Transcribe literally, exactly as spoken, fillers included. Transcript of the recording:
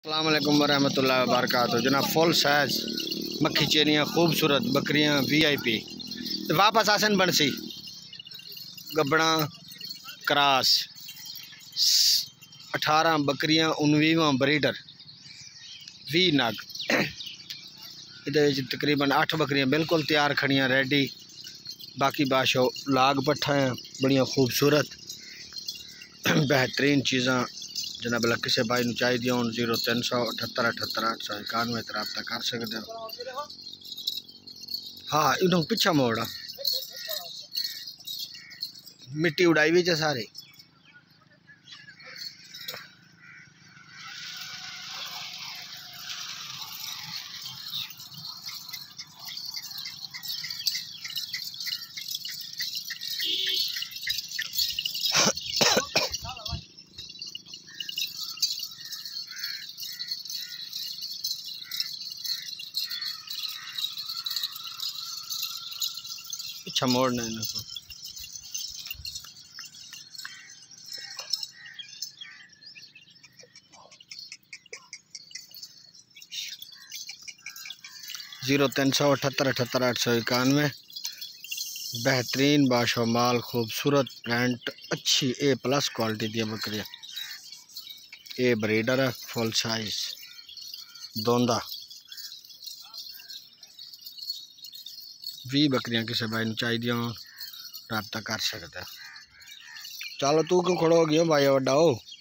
अस्सलाम वालेकुम वरहमतुल्लाहि वबरकातुहू। जनाब फुल साइज मक्खी चेनियाँ खूबसूरत बकरियाँ वी आई पी वापस आसन बनसी गबड़ा क्रास अठारह बकरियाँ उन्नीवा ब्रीडर भी नग ये तकरीबन अठ बकरियाँ बिल्कुल तैयार खड़ियाँ रेडी। बाकी बाशो लाग पट्ठा हैं बड़िया खूबसूरत बेहतरीन चीज़ा जनाब अल्लाह किसी भाई नूं चाहिए हो जीरो तीन सौ अठहत्तर अठहत्तर अठ सौ इक्यानवे रबता कर सकते हो। हाँ इन्हों पिछा मोड़ा मिट्टी उड़ाई भी है सारी। पिछा मोड़ना इनको जीरो तीन सौ अठहत्तर अठहत्तर आठ सौ इक्यानवे बेहतरीन बाशो माल खूबसूरत प्रिंट अच्छी ए प्लस क्वालिटी दी बकरियाँ। ए ब्रीडर है फुल साइज दोंदा भी बकरियाँ किसी भाई नूं चाहिए हो रबता कर सकते। चलो तू क्यों खड़ो हो गया भाई वड्डा हो।